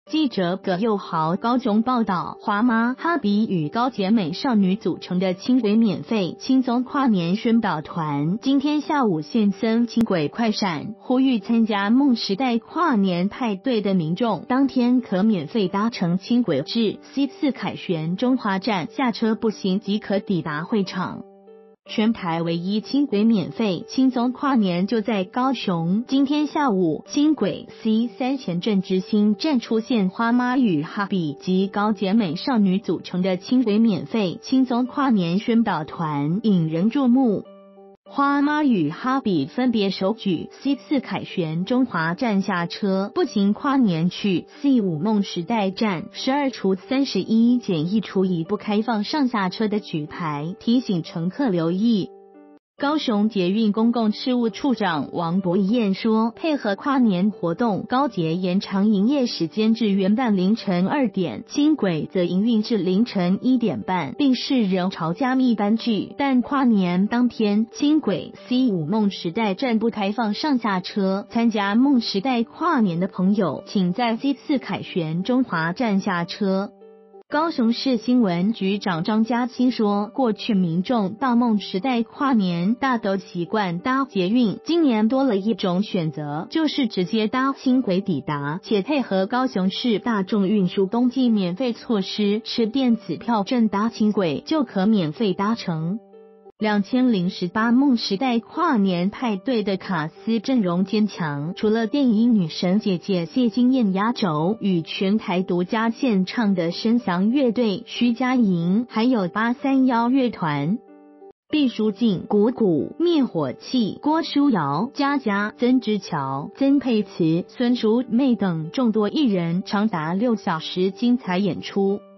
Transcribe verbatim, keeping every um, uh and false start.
记者葛佑豪高雄报道，花妈哈比与高洁美少女组成的轻轨免费轻松跨年宣导团，今天下午现身轻轨快闪，呼吁参加梦时代跨年派对的民众，当天可免费搭乘轻轨至 C 四 凯旋中华站下车步行即可抵达会场。全台唯一轻轨免费轻松跨年就在高雄，今天下午轻轨 C 三 前镇之星站出现花妈与哈比及高洁美少女组成的轻轨免费轻松跨年宣导团，引人注目。花妈与哈比分别手举 C 四 凯旋中华站下车，步行跨年去 C 五 梦时代站，十二除三十一减一除以不开放上下车的举牌，提醒乘客留意。高雄捷运公共事务处长王博彦说，配合跨年活动，高捷延长营业时间至元旦凌晨二点，轻轨则营运至凌晨一点半，并是人潮加密班距。但跨年当天，轻轨 C 五 梦时代站不开放上下车，参加梦时代跨年的朋友，请在 C 四 凯旋中华站下车。高雄市新闻局长张家清说，过去民众到梦时代跨年大都习惯搭捷运，今年多了一种选择，就是直接搭轻轨抵达，且配合高雄市大众运输冬季免费措施，持电子票证搭轻轨就可免费搭乘。两千零十八梦时代跨年派对的卡司阵容坚强，除了电影女神姐姐谢金燕压轴与全台独家献唱的声翔乐队徐佳莹，还有八三一乐团、毕书尽、鼓鼓、灭火器、郭书瑶、佳佳、曾之乔、曾沛慈、孙淑媚等众多艺人，长达六小时精彩演出。